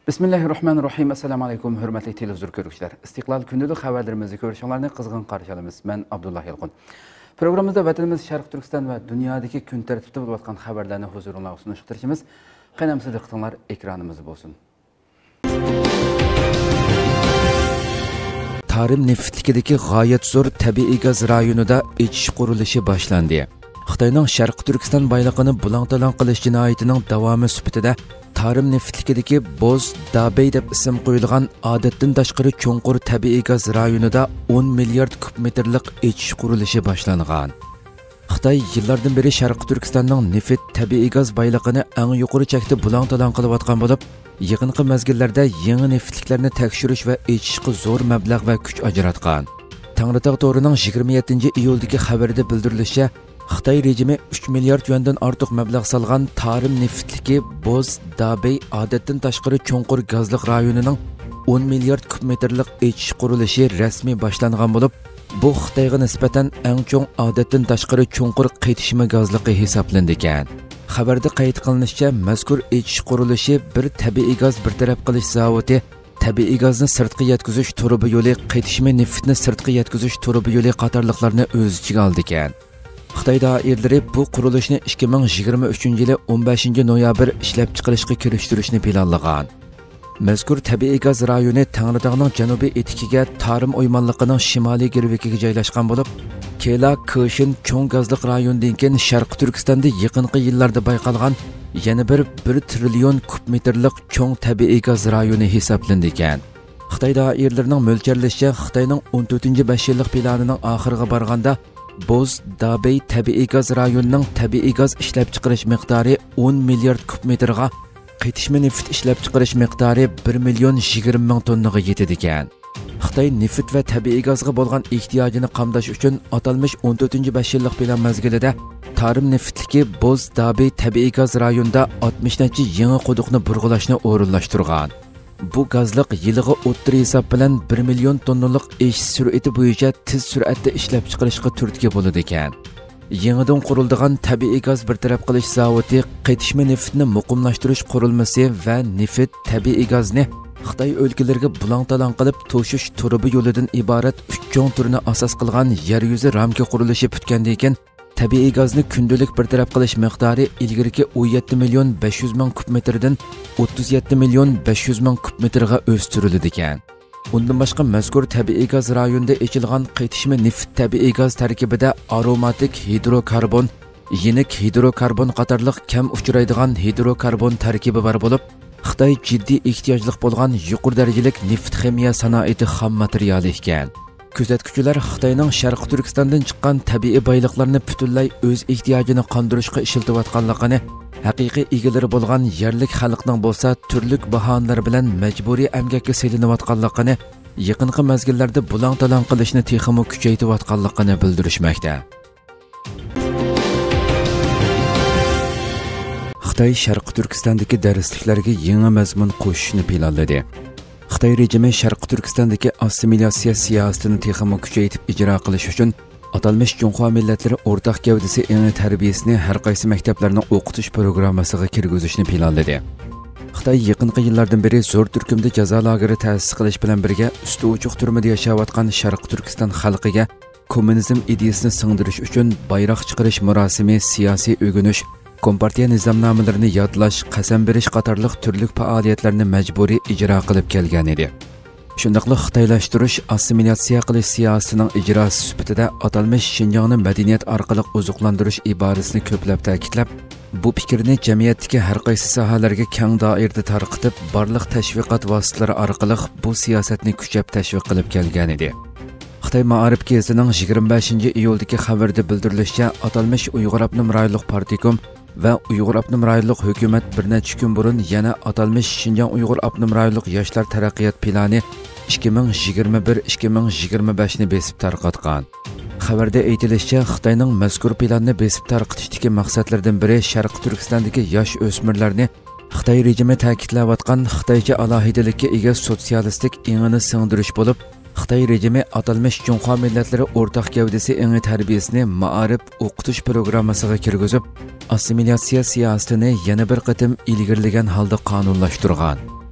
Bismillahirrahmanirrahim. Assalamu alaykum, hürmetli televizyon görüşler. İstiklal günlük haberlerimizi görüşenlerini kızgın karşılamız. Ben Abdullah Yalqın. Programımızda vatanımız Şarkı Türkistan ve dünyadaki gün tertipte bulunan haberlerini huzuruna sunuşturacağız. Qanamsız diqqətinizlər ekranımız olsun. Tarim neftlikidagi g'oyat zo'r tabiiy gaz rayonida echish qurilishi boshlandi. Xitoyning Sharq Turkiston boylig'ini bulang-talang qilish jinoyatining davomi sifatida Tarim neftlikidagi Boz Dabey deb ism qo'yilgan odatdan tashqari cho'nqur tabiiy gaz rayonida 10 milliard kub metrlik echish qurilishi boshlangan. Xitoy yillardan beri Sharq Turkistonning neft tabiiy gaz boylig'ini eng yuqori chekda bulang-talang qilayotgan bo'lib, yaqinqi mezgillarda yangi neftliklarni tekshirish va echishga zo'r mablag' va kuch ajratgan. Tangritog' to'rining 27-iyuldagi xabarida bildirilishicha, Xitoy rejimi 3 milliard yuandan ortiq mablag' solgan Tarim neftligi Boz Dabey odatdan tashqari cho'nqur gazliq rayonining 10 milliard kub metrlik echish qurilishi rasmiy boshlangan bo'lib, bu Xitoyga nisbatan eng cho'ng odatdan tashqari cho'nqur qaytishma gazligi hisoblanadi ekan. Xabarda qayd qilinishicha, mazkur echish qurilishi bir tabiiy gaz bartaraf qilish zavodi, tabiiy gazni sirtqa yetkazish turubi yo'li, qaytishma neftni sirtqa yetkazish turubi yo'li qatorliqlarni o'z ichiga oldi ekan. Xitoy doiralari bu qurilishni 2023-yili 15-noyabr ishlab chiqarishga kirishtirishni planlagan. Mazkur tabiiy gaz rayoni Tangritog'ning janubiy etikiga Tarim o'ymonligining shimoliy girvikiga joylashgan bo'lib, Kela Kıshin cho'ng gazliq rayondan keyin Sharq Turkistonda yaqinqi yillarda bayqalgan yana bir 1 trillion kub metrlik cho'ng tabiiy gaz rayoni hisoblandi ekan. Xitoy doiralarining mo'ljallashicha, Xitoyning 14-5 yillik planining oxiriga borganda Boz Dabey tabiiy gaz rayonining tabiiy gaz ishlab chiqarish miqdori 10 milliard kub metrga, qaytishma neft ishlab chiqarish miqdori 1 million 20 ming tonnaga yetadi ekan. Xitoy neft va tabiiy gazga bo'lgan ehtiyojini qamdash uchun atalmish 14-5 yillik plan mezgilida Tarim neftligi Boz Dabey tabiiy gaz rayonida 60 necha yangi quduqni burg'ulashni o'rinlashtirgan. Bu gazliq yiliga o'ttir hisob bilan 1 million tonnalik ish sur'ati bo'yicha tez sur'atda ishlab chiqarishga turtki bo'ladi ekan. Yangidan quriladigan tabiiy gaz bartaraf qilish zavodi, qaytishma neftni muqimlashtirish qurilmasi va neft tabiiy gazni Xitoy o'lkalariga bulang-talang qilib to'shish turubi yo'lidan iborat 3 cho'ng turni asos qilgan yer yuzi ramka qurilishi bitgandan keyin tabiiy gazni kundalik bartaraf qilish miqdori ilgirki 17 million 500 ming kub metrdan 37 million 500 ming kub metrga o'stirildi ekan. Undan boshqa mazkur tabiiy gaz rayonida echilgan qaytishma neft tabiiy gaz tarkibida aromatik hidrokarbon, yenik hidrokarbon qatorliq kam uchraydigan hidrokarbon tarkibi bor bo'lib, Xitoy jiddiy ehtiyojliq bo'lgan yuqori darajalik neft ximiya sanoati xam materiali ekan. Kuzatuvchilar Xitoyning Sharq Turkistondan chiqqan tabiiy boyliqlarni butunlay o'z ehtiyojini qondirishga ishlatayotganligini, haqiqiy egalari bo'lgan yerlik xalqning bo'lsa turli bahonalar bilan majburiy emgakka selinayotganligini, yaqinqi mezgillarda bulang-talang qilishni texmo kuchaytirayotganligini bildirishmoqda. Xitoy Sharq Turkistondagi darsliklarga yangi mazmun qo'shishni planladi. Xitoy rejimi Sharq Turkistondagi assimilyatsiya siyosatini texmo kuchaytirib ijro qilish uchun atalmish Junxo millatlari o'rtaq gavdasi yangi tarbiyasini har qaysi maktablarning o'qitish programmasiga kirgizishni planladi. Xitoy yaqinqi yillardan beri zo'r turkumda jazo lageri ta'sis qilish bilan birga usti ochiq turmada yashayotgan Sharq Turkiston xalqiga kommunizm ideyasini singdirish uchun bayroq chiqarish murosimi, siyosiy o'g'inish, Kompartiya nizomnomalarini yodlash, qasam berish qatorliq turli faoliyatlarni majburiy ijro qilib kelgan edi. Shundaqla xitoylashtirish, assimilyatsiya qilish siyosatining ijrosi sifatida atalmish Xinjiangni madaniyat orqali oziqlantirish iborasini ko'plab ta'kidlab, bu fikrni jamiyatdagi har qaysi sohalarga keng doirada tarqatib, barliq tashviqot vositalari orqali bu siyosatni kuchab tashviq qilib kelgan edi. Xitoy Ma'arif gazetining 25-iyuldagi xabarida bildirilishicha, atalmish Uyg'ur Abnum rayonlik partikom va Uyg'ur Abnum rayonlik hukumat bir necha kun burun yana atalmish Xinjiang Uyg'ur Abnum rayonlik yoshlar taraqqiyot plani 2021-2025 ni besib tarqatgan. Xabarda aytilishicha, Xitoyning mazkur planni besib tarqatishdagi maqsadlardan biri Sharq Turkistondagi yosh o'smirlarni Xitoy rejimi ta'kidlayotgan Xitoycha alohidalikka ega sotsialistik ingini singdirish bo'lib, Xitoy rejimi atalmish Junxo millatlari o'rtaq gavdasi yangi tarbiyasini ma'arif o'qitish programmasiga kirgizib, assimilyatsiya siyosatini yana bir qatim ilgirlagan holda qonunlashtirgan.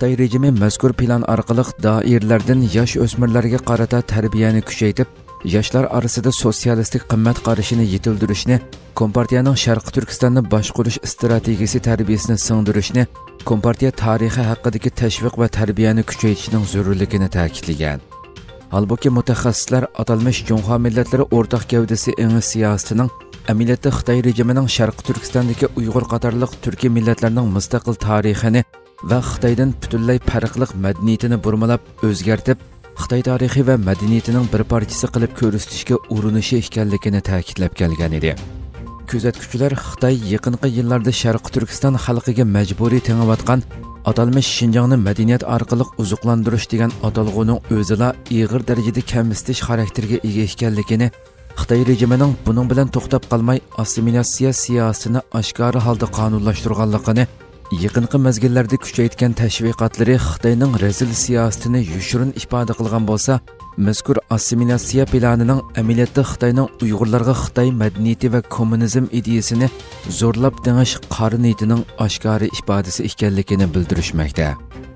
Xitoy rejimi mazkur plan orqali doiralardan yosh o'smirlarga qarata tarbiyani kuchaytirib, yoshlar orasida sotsialistik qimmat qarashini yetildirishni, Kompartiyaning Sharqi Turkistonni boshqarish strategiyasi tarbiyasini singdirishni, Kompartiya tarixi haqidagi tashviq va tarbiyani kuchaytirishning zarurligini ta'kidlagan. Halbuki mutaxassislar atalmish Junxo millatlari o'rtaq gavdasi engi siyosatining amaliyotda Xitoy rejimining Sharqi Turkistondagi Uyg'ur qatorliq turkiy millatlarning mustaqil tarixini va Xitoydan butunlay farqli madaniyatini burmalab o'zgartib, Xitoy tarixi va madaniyatining bir parchasi qilib ko'rsatishga urinishi ekanligini ta'kidlab kelgan edi. Kuzatuvchilar Xitoy yaqinqi yillarda Sharqi Turkiston xalqiga majburiy tengayotgan atalmish Şinjanni madaniyat orqali uzuqlantirish degan atalg'uning o'zida ig'ir darajada kamsitish xarakteriga ega ekanligini, Xitoy rejimining buning bilan to'xtab qolmay assimilyatsiya siyosatini oshkora holda qonunlashtirganligini, yaqinqi mezgillarda kuchaytirgan tashviqotlari Xitoyning rezil siyosatini yushirin ifoda qilgan bo'lsa, mazkur assimilyatsiya planining amaliyotda Xitoyning Uyg'urlarga Xitoy madaniyati va kommunizm ideyasini zo'rlab dengish qari niyatining oshkora ifodasi ekanligini bildirishmoqda.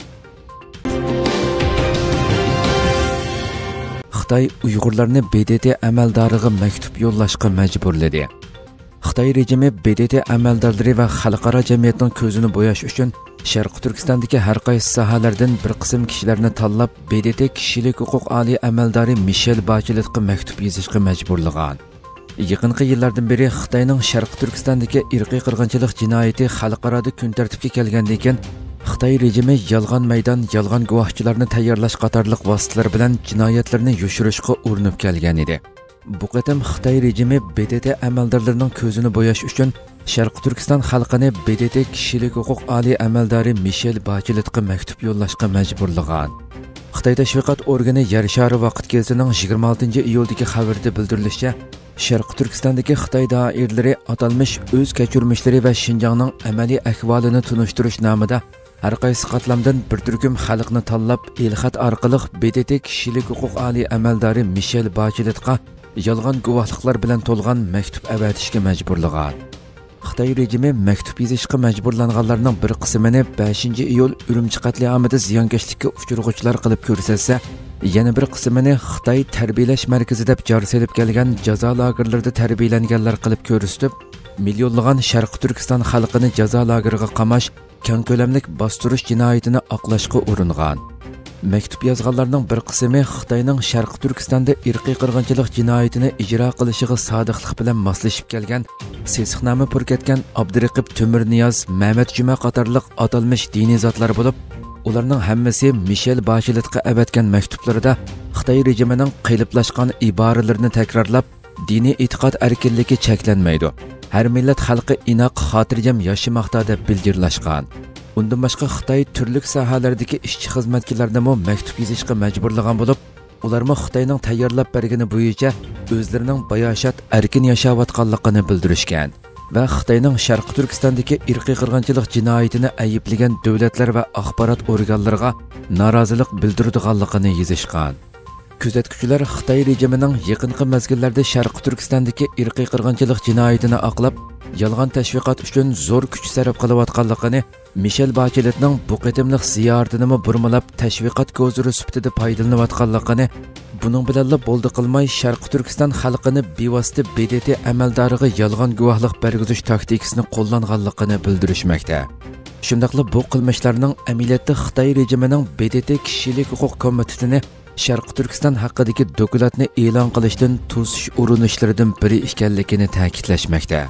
Xitoy Uyg'urlarni BDT amaldoriga maktub yo'llashga majburladi. Xitoy rejimi BDT amaldorlari va xalqaro jamiyatning ko'zini bo'yash uchun Sharqi Turkistondagi har qaysi sohalardan bir qism kishilarni tanlab BDT kishilik huquq oliy amaldori Michel Bacheletga maktub yozishga majburlagan. Yaqinqi yillardan beri Xitoyning Sharqi Turkistondagi irqiy qirg'inchilik jinoyati xalqaroda kun tartibga kelgandan keyin Xitoy rejimi yolg'on maydon, yolg'on guvohchilarni tayyorlash qatorliq vositalar bilan jinoyatlarni yushirishga urinib kelgan edi. Bu qatam Xitoy rejimi BDT amaldorlarining ko'zini bo'yash uchun Sharqi Turkiston xalqini BDT kishilik huquq oliy amaldori Michel Bacheletga maktub yo'llashga majburlagan. Xitoy tashviqot organi Yer shari vaqt gazetining 26-iyuldagi xabarida bildirilishicha, Sharqi Turkistondagi Xitoy doiralari atalmish o'z kechirmishlari va Şinjanning amaliy ahvolini tunishtirish nomida har qaysi qatlamdan bir turkum xalqni tanlab elxat orqali BDT kishilik huquq oliy amaldori Michel Bacheletga yolg'on guvohliklar bilan to'lgan maktub avatishga majburlagan. Xitoy rejimi maktub yozishga majburlanganlarning bir qismini 5-iyul Urumchi qatliamida ziyonkashlikka uchirg'uvchilar qilib ko'rsatsa, yana bir qismini Xitoy tarbiyalash markazida jar selib kelgan jazo lagerlarida tarbiyalanganlar qilib ko'rsatib, millionlagan Sharqi Turkiston xalqini jazo lageriga qamash, keng ko'lamlik bostirish jinoyatini oqlashga uringan. Maktub yozganlarning bir qismi Xitoyning Sharqi Turkistonda irqiy qirg'inchilik jinoyatini ijro qilishiga sodiqlik bilan moslashib kelgan, sesiqnoma purkatgan Abduriqib Temirniyoz, Mehmet Juma qatorliq atalmish diniy zotlar bo'lib, ularning hammasi Michel Bacheletga avatgan maktublarida Xitoy rejimining qiyliplashgan iboralarini takrorlab, diniy e'tiqod erkinligi cheklanmaydi. Har millat xalqi inoq xotirjam yashamoqda deb bildirlashgan. Bundan boshqa Xitoy turli sohalardagi ishchi xizmatchilarni maktub yozishga majburlagan bo'lib, ularni Xitoyning tayyorlab bergani bo'yicha o'zlarining bayoshat erkin yashayotganligini bildirishgan va Xitoyning Sharqi Turkistondagi irqiy qirg'inchilik jinoyatini ayblagan davlatlar va axborot organlariga norozilik bildirganligini yozishgan. Kuzatuvchilar Xitoy rejimining yaqinqi mezgillarda Sharqi Turkistondagi irqiy qirg'inchilik jinoyatini oqlab, yolg'on tashviqot uchun zo'r kuch sarf qilayotganligini, Michel Bacheletning bu qatimliq ziyoratini burmalab tashviqot ko'ziri sifatida foydalanayotganligini, buning bilan bo'ldi qilmay Sharqi Turkiston xalqini bevosita BDT amaldoriga yolg'on guvohlik bergizish taktikasini qo'llanganligini bildirishmoqda. Shundaqla bu qilmishlarning amaliyotda Xitoy rejimining BDT kishilik huquq komitetini Sharqi Turkiston haqidagi dokumentni e'lon qilishdan to'sish urinishlaridan biri ekanligini ta'kidlashmoqda.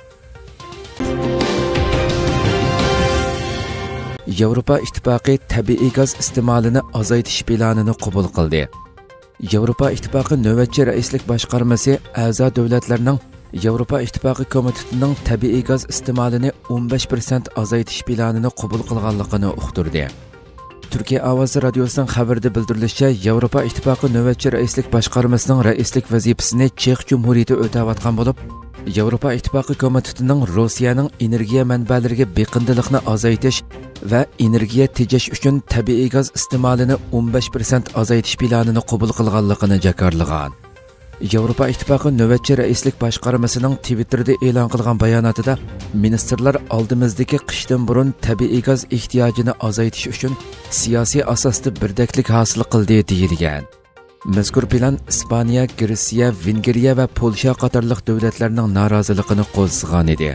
Yevropa Ittifoqi tabiiy gaz iste'molini azaytish planini qabul qildi. Yevropa Ittifoqi navbatchi raislik boshqarmasi a'zo davlatlarning Yevropa Ittifoqi komitetining tabiiy gaz iste'molini 15% azaytish planini qabul qilganligini uqtirdi. Turkiya Ovozi radiosining xabarida bildirilishicha, Yevropa Ittifoqi navbatchi raislik boshqarmasining raislik vazifasini Chex Jumhuriyati o'tayotgan bo'lib, Yevropa Ittifoqi komitetining Rossiyaning energiya manbalariga beqindilikni azaytish va energiya tejash uchun tabiiy gaz iste'molini 15% azaytish planini qabul qilganligini jakarlagan. Yevropa İttifaqı növbətçi rəislik başqarmasının Twitter'da e'lon qilgan bayonotida ministerlar oldimizdagi qishdan burun tabiiy gaz ehtiyojini azaytish uchun siyosiy asosda birdaklik hosil qildi deyilgan. Mazkur plan İspaniya, Gretsiya, Vengriya va Polsha qatorliq davlatlarning noroziligini qo'zg'agan edi.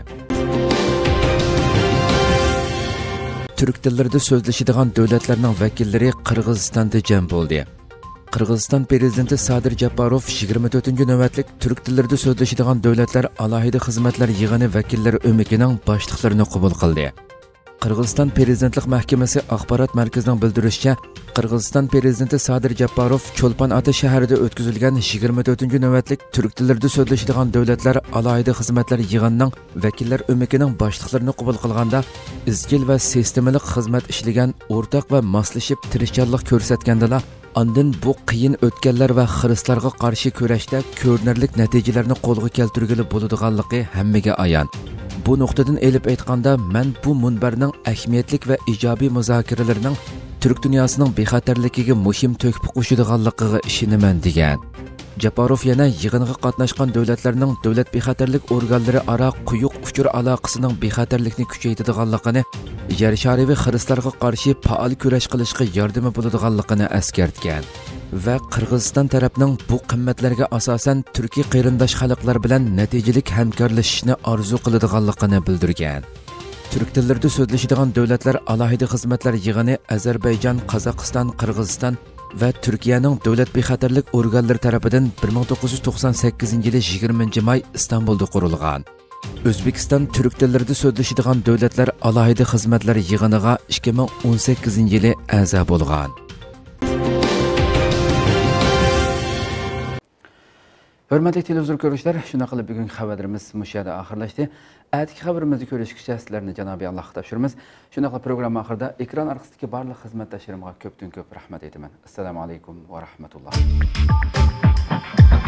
Türk tillarida so'zlashadigan davlatlarning vakillari Qirg'izistonda jam bo'ldi. Qirg'iziston prezidenti Sadir Japarov 24-navbatlik Türk tillarida so'zlashadigan davlatlar alohida xizmatlar yig'ini vakillari o'mikining boshliqlarini qabul qildi. Qirg'iziston prezidentlik mahkamasi axborot markazining bildirishicha, Qirg'iziston prezidenti Sadir Japarov Cho'lpon Ota shahrida o'tkazilgan 24-navbatlik Türk tillarida so'zlashadigan davlatlar alohida xizmatlar yig'inining vakillar o'mikining boshliqlarini qabul qilganda izchil va sistemalik xizmat ishlagan, o'rtoq va moslashib tirishchanlik ko'rsatgandala, andin bu qiyin o'tganlar va xiristlarga qarshi kurashda ko'rinarli natijalarni qo'lga keltirgili bo'ladiganligi hammaga ayon. Bu nuqtadan elib aytganda, men bu munbarning ahamiyatli va ijobiy muzokaralarning Türk dunyosining bexatarligiga muhim to'kib qo'shadiganligiga ishonaman degan. Japarov yana yig'inga qatnashgan davlatlarning davlat bexatarlik organlari aro quyuq uchur aloqasining bexatarlikni kuchaytirganligini, yer sharivi xiristlarga qarshi faol kurash qilishga yordami bo'ladiganligini eskartgan va Qirg'iziston tarafining bu qimmatlarga asosan Turkiy qarindosh xalqlar bilan natijali hamkorlashishni orzu qiladiganligini bildirgan. Türk tillarida so'zlashadigan davlatlar alohida xizmatlar yig'ini Ozarbayjon, Qozog'iston, Qirg'iziston va Turkiyaning davlat bexatarlik organlari tomonidan 1998-yil 20 may Istanbulda qurilgan. O'zbekiston Türk tillarida so'zlashadigan davlatlar alohida xizmatlar yig'iniga 2018-yil a'zo bo'lgan. Hörmətli televizor görüşlər, şuna qılıb bugün xəbərlərimiz müşahidə axırlaşdı. Ətiki xəbərimizi görüşkücə sizlərni Cənab-ı Allah tapşırımız. Şuna qılıb proqram axırda ekran arxasındakı barlıq xizmətdaşlarıma köpdən köp rəhmət edirəm. Assalamu alaykum və rahmetullah.